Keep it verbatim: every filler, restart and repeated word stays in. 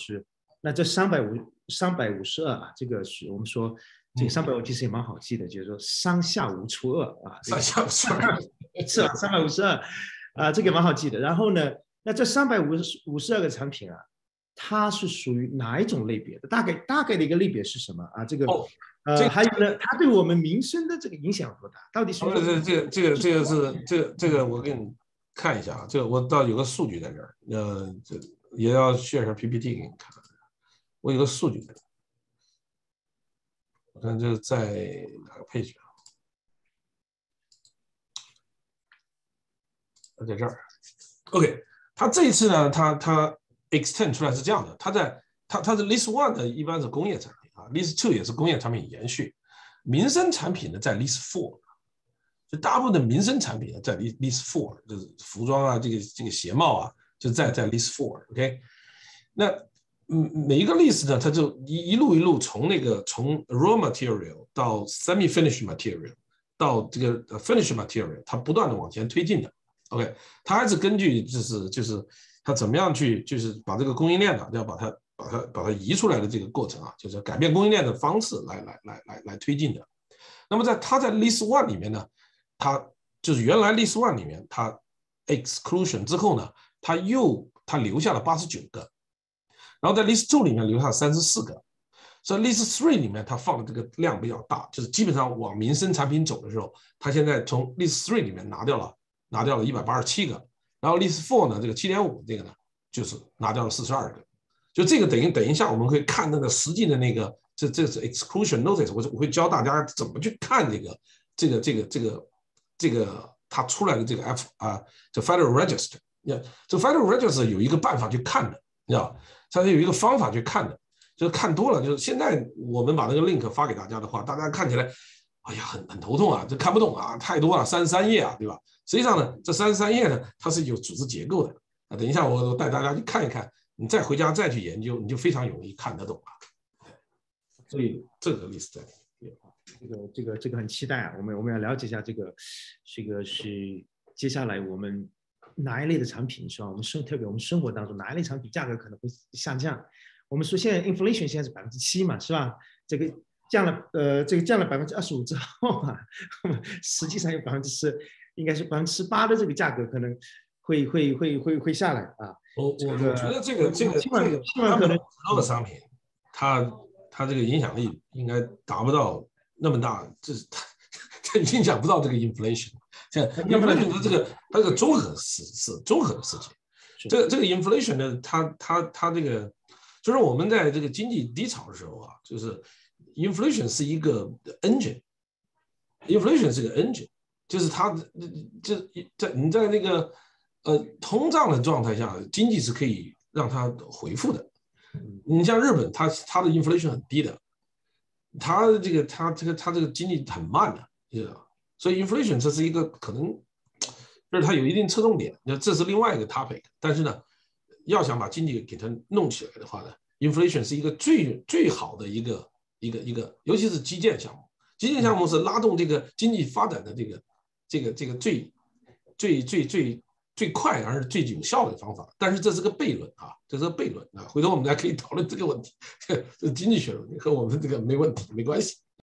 是，那这三百五三百五十二啊，这个是我们说这个三百五其实也蛮好记的，就是说上下五除二啊， 上下五除二是吧？三百五十二啊，这个蛮好记的。然后呢，那这三百五十五十二个产品啊，它是属于哪一种类别的？大概大概的一个类别是什么啊？这个。 哦呃，还有呢，它对我们民生的这个影响有多大？到底是？ 这这这个这个这个是这个这个我给你看一下啊，这个我倒有个数据在这儿，呃，这也要 share 上 P P T 给你看。我有个数据在这儿，我看这在哪个配置啊？在这儿。OK， 它这一次呢，它它 extend 出来是这样的，它在它它是 list one 的一般是工业产品啊 ，list two 也是工业产品延续，民生产品呢在 list four。就大部分的民生产品在 list four， 就是服装啊，这个这个鞋帽啊，就在在 list four。OK， 那嗯每一个 list 呢，它就一一路一路从那个从 raw material 到 semi finished material 到这个 finished material， 它不断的往前推进的。OK， 它还是根据就是就是它怎么样去就是把这个供应链呢，要把它把它把它移出来的这个过程啊，就是改变供应链的方式来来来来来推进的。那么在它在 list one 里面呢。它就是原来 list one 里面，它 exclusion 之后呢，它又它留下了八十九个，然后在 list two 里面留下三十四个，所以 list three 里面它放的这个量比较大，就是基本上往民生产品走的时候，它现在从 list three 里面拿掉了拿掉了一百八十七个，然后 list four 呢这个 七点五 这个呢就是拿掉了四十二个，就这个等于等一下我们会看那个实际的那个这这是 exclusion notice， 我我会教大家怎么去看这个这个这个这个。这个它出来的这个 F 啊，这 Federal Register， 这 Federal Register 有一个办法去看的，你知道，它有一个方法去看的，就是看多了，就是现在我们把那个 link 发给大家的话，大家看起来，哎呀，很很头痛啊，这看不懂啊，太多了，三十三页啊，对吧？实际上呢，这三十三页呢，它是有组织结构的啊。等一下我我带大家去看一看，你再回家再去研究，你就非常容易看得懂了。所以这个历史在里面。 这个这个这个很期待啊！我们我们要了解一下这个，这个是接下来我们哪一类的产品是吧？我们生特别我们生活当中哪一类产品价格可能会下降？我们说现在 inflation 现在是百分之七嘛，是吧？这个降了呃，这个降了百分之二十五之后啊，实际上有百分之十，应该是百分之十八的这个价格可能会会会会会下来啊。 我我我觉得这个这个希望这个希望可能多的商品，它它这个影响力应该达不到。那么大，这是它它影响不到这个 inflation。像 inflation 的这个它这个综合事是综合的事情。这个这个 inflation 呢，它它它这个就是我们在这个经济低潮的时候啊，就是 inflation 是一个 engine，inflation 是个 engine， 就是它就在你在那个呃通胀的状态下，经济是可以让它回复的。你像日本，它它的 inflation 很低的。它这个它这个它这个经济很慢的，你知道，所以 inflation 这是一个可能，就是它有一定侧重点，那这是另外一个 topic。但是呢，要想把经济给它弄起来的话呢 ，inflation 是一个最最好的一个一个一个，尤其是基建项目，基建项目是拉动这个经济发展的这个这个这个最最最最最快而最有效的方法。但是这是个悖论啊，这是个悖论啊，回头我们还可以讨论这个问题，这经济学和我们这个没问题，没关系。